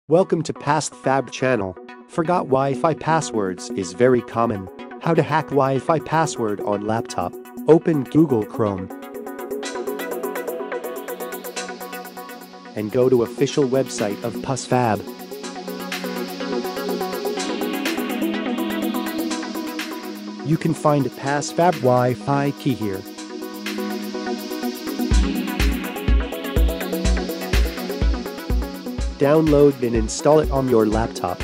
Welcome to PassFab channel. Forgot Wi-Fi passwords is very common. How to hack Wi-Fi password on laptop. Open Google Chrome and go to official website of PassFab. You can find PassFab Wi-Fi key here. Download and install it on your laptop.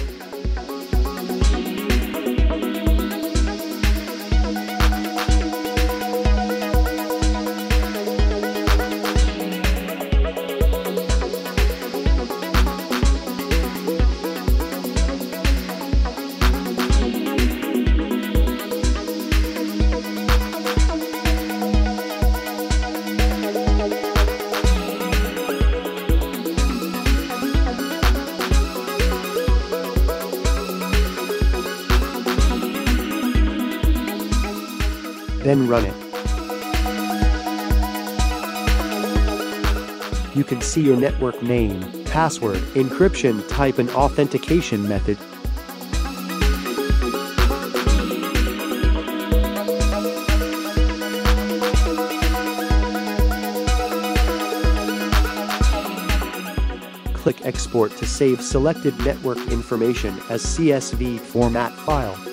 Then run it. You can see your network name, password, encryption type and authentication method. Click Export to save selected network information as CSV format file.